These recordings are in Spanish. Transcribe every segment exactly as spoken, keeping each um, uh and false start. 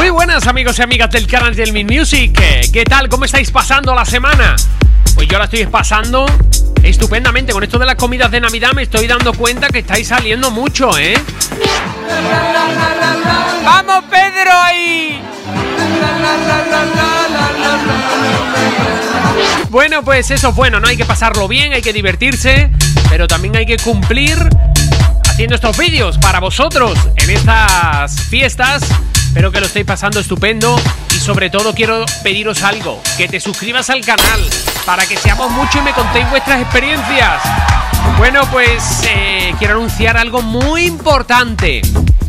Muy buenas amigos y amigas del canal del Min Music. ¿Qué tal? ¿Cómo estáis pasando la semana? Pues yo la estoy pasando estupendamente. Con esto de las comidas de Navidad me estoy dando cuenta que estáis saliendo mucho, ¿eh? ¡Vamos, Pedro, ahí! Bueno, pues eso es bueno, ¿no? Hay que pasarlo bien, hay que divertirse, pero también hay que cumplir haciendo estos vídeos para vosotros en estas fiestas. Espero que lo estéis pasando estupendo y sobre todo quiero pediros algo, que te suscribas al canal para que seamos muchos y me contéis vuestras experiencias. Bueno, pues eh, quiero anunciar algo muy importante.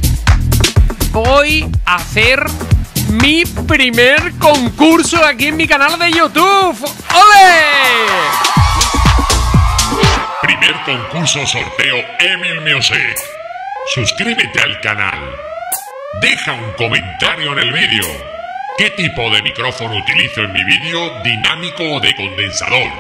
Voy a hacer mi primer concurso aquí en mi canal de YouTube. ¡Ole! Primer concurso sorteo Emil Music. Suscríbete al canal. Deja un comentario en el vídeo. ¿Qué tipo de micrófono utilizo en mi vídeo? ¿Dinámico o de condensador?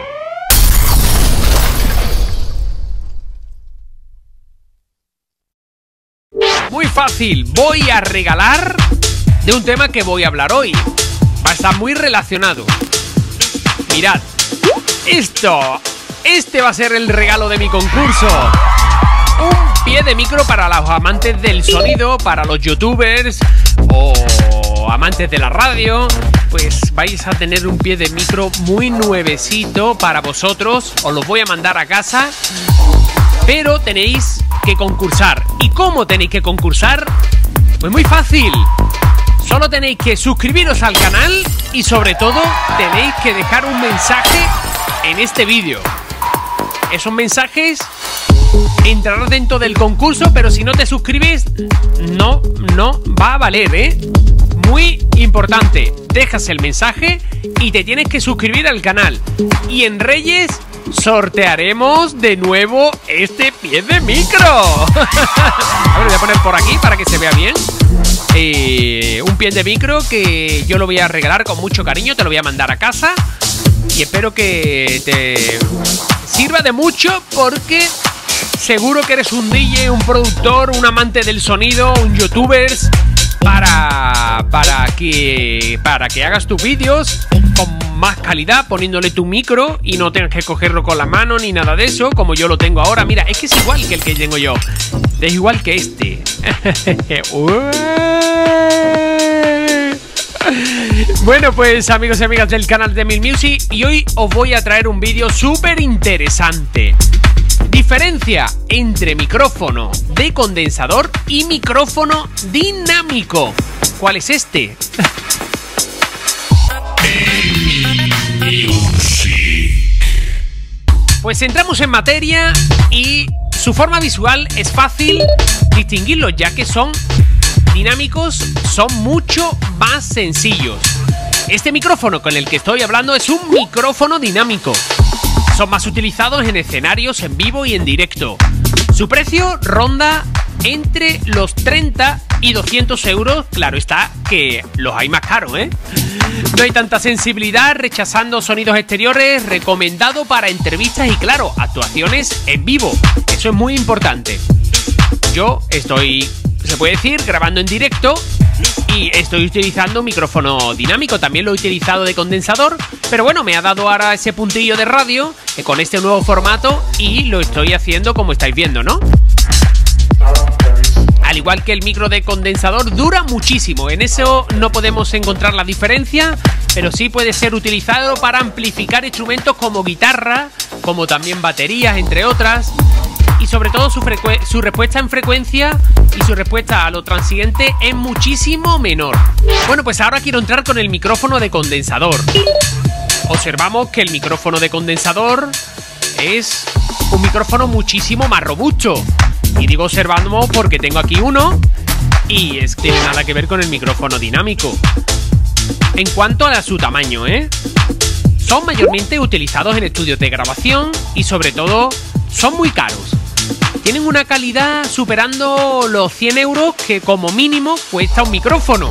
Muy fácil, voy a regalar de un tema que voy a hablar hoy. Va a estar muy relacionado. Mirad, esto, este va a ser el regalo de mi concurso. Un pie de micro para los amantes del sonido, para los youtubers o amantes de la radio. Pues vais a tener un pie de micro muy nuevecito para vosotros. Os lo voy a mandar a casa. Pero tenéis que concursar. ¿Y cómo tenéis que concursar? Pues muy fácil. Solo tenéis que suscribiros al canal y sobre todo tenéis que dejar un mensaje en este vídeo. Esos mensajes entrarán dentro del concurso, pero si no te suscribes, no, no va a valer, ¿eh? Muy importante. Dejas el mensaje y te tienes que suscribir al canal. Y en Reyes sortearemos de nuevo este pie de micro. A ver, lo voy a poner por aquí para que se vea bien. Eh, un pie de micro que yo lo voy a regalar con mucho cariño. Te lo voy a mandar a casa y espero que te sirva de mucho, porque seguro que eres un D J, un productor, un amante del sonido, un youtuber, para, para, que, para que hagas tus vídeos con más calidad, poniéndole tu micro y no tengas que cogerlo con la mano ni nada de eso, como yo lo tengo ahora. Mira, es que es igual que el que tengo yo. Es igual que este. Bueno, pues amigos y amigas del canal de Min Music, y hoy os voy a traer un vídeo súper interesante. Diferencia entre micrófono de condensador y micrófono dinámico. ¿Cuál es este? Pues entramos en materia y su forma visual es fácil distinguirlos, ya que son dinámicos, son mucho más sencillos. Este micrófono con el que estoy hablando es un micrófono dinámico. Son más utilizados en escenarios en vivo y en directo. Su precio ronda entre los treinta y doscientos euros. Claro está que los hay más caros, ¿eh? No hay tanta sensibilidad, rechazando sonidos exteriores, recomendado para entrevistas y, claro, actuaciones en vivo. Eso es muy importante. Yo estoy, se puede decir, grabando en directo y estoy utilizando un micrófono dinámico. También lo he utilizado de condensador, pero bueno, me ha dado ahora ese puntillo de radio eh, con este nuevo formato y lo estoy haciendo como estáis viendo, ¿no? Al igual que el micro de condensador, dura muchísimo. En eso no podemos encontrar la diferencia, pero sí puede ser utilizado para amplificar instrumentos como guitarra, como también baterías, entre otras. Y sobre todo su, su respuesta en frecuencia y su respuesta a lo transiente es muchísimo menor. Bueno, pues ahora quiero entrar con el micrófono de condensador. Observamos que el micrófono de condensador es un micrófono muchísimo más robusto. Y digo observamos porque tengo aquí uno y es que tiene nada que ver con el micrófono dinámico. En cuanto a su tamaño, ¿eh? Son mayormente utilizados en estudios de grabación y sobre todo son muy caros. Tienen una calidad superando los cien euros que como mínimo cuesta un micrófono.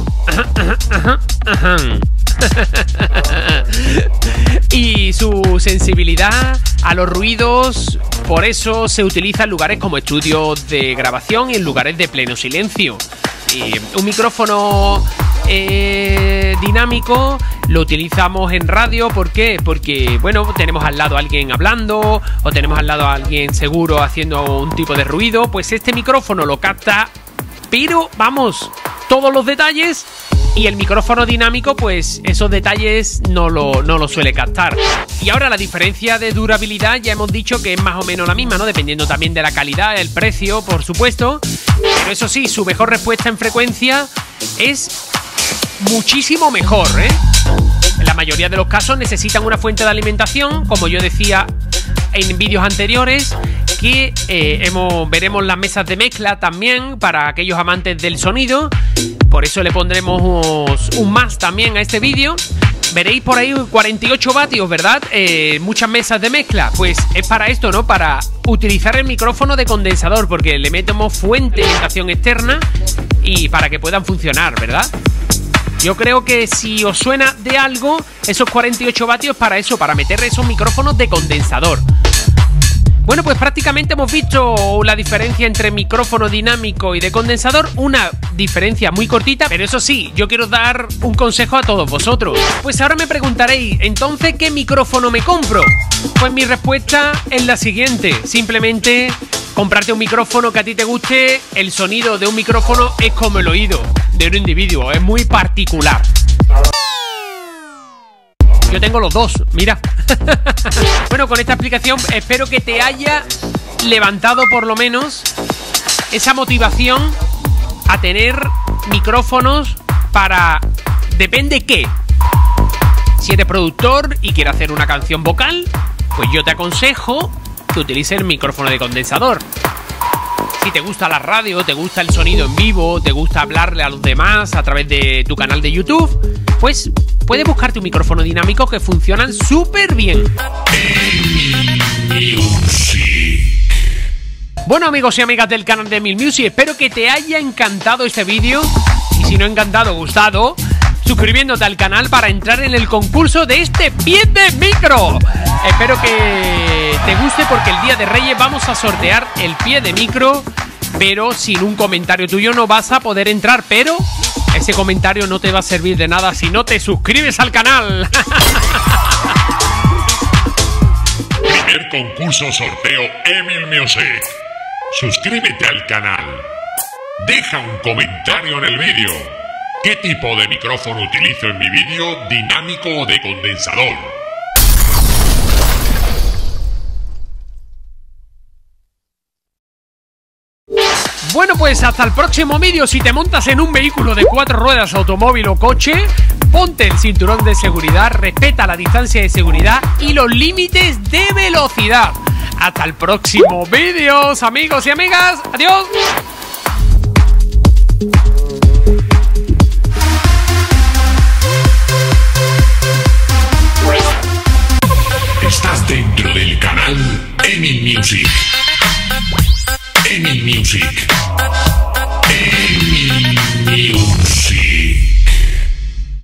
Y su sensibilidad a los ruidos, por eso se utiliza en lugares como estudios de grabación y en lugares de pleno silencio. Y un micrófono eh, dinámico lo utilizamos en radio. ¿Por qué? Porque, bueno, tenemos al lado a alguien hablando o tenemos al lado a alguien seguro haciendo un tipo de ruido. Pues este micrófono lo capta, pero vamos, todos los detalles. Y el micrófono dinámico, pues esos detalles no lo, no lo suele captar. Y ahora la diferencia de durabilidad ya hemos dicho que es más o menos la misma, ¿no? Dependiendo también de la calidad, el precio, por supuesto. Pero eso sí, su mejor respuesta en frecuencia es muchísimo mejor, ¿eh? En la mayoría de los casos necesitan una fuente de alimentación, como yo decía en vídeos anteriores, que eh, hemos, veremos las mesas de mezcla también para aquellos amantes del sonido. Por eso le pondremos un más también a este vídeo. Veréis por ahí cuarenta y ocho vatios, ¿verdad? Eh, muchas mesas de mezcla. Pues es para esto, ¿no? Para utilizar el micrófono de condensador, porque le metemos fuente de alimentación externa y para que puedan funcionar, ¿verdad? Yo creo que si os suena de algo, esos cuarenta y ocho vatios para eso, para meter esos micrófonos de condensador. Bueno, pues prácticamente hemos visto la diferencia entre micrófono dinámico y de condensador. Una diferencia muy cortita, pero eso sí, yo quiero dar un consejo a todos vosotros. Pues ahora me preguntaréis, ¿entonces qué micrófono me compro? Pues mi respuesta es la siguiente. Simplemente comprarte un micrófono que a ti te guste. El sonido de un micrófono es como el oído de un individuo, es muy particular. Yo tengo los dos, mira. Bueno, con esta explicación espero que te haya levantado por lo menos esa motivación a tener micrófonos para... depende qué. Si eres productor y quieres hacer una canción vocal, pues yo te aconsejo que utilices el micrófono de condensador. Si te gusta la radio, te gusta el sonido en vivo, te gusta hablarle a los demás a través de tu canal de YouTube, pues puedes buscarte un micrófono dinámico que funcionan súper bien. Bueno, amigos y amigas del canal de Emil Music, espero que te haya encantado este vídeo. Y si no ha encantado, gustado, suscribiéndote al canal para entrar en el concurso de este pie de micro. Espero que te guste, porque el día de Reyes vamos a sortear el pie de micro, pero sin un comentario tuyo no vas a poder entrar. Pero ese comentario no te va a servir de nada si no te suscribes al canal. Primer concurso sorteo Emil Music. Suscríbete al canal. Deja un comentario en el vídeo. ¿Qué tipo de micrófono utilizo en mi vídeo? ¿Dinámico o de condensador? Bueno, pues hasta el próximo vídeo. Si te montas en un vehículo de cuatro ruedas, automóvil o coche, ponte el cinturón de seguridad, respeta la distancia de seguridad y los límites de velocidad. Hasta el próximo vídeo, amigos y amigas. Adiós. Estás dentro del canal Emil Music. Emil Music.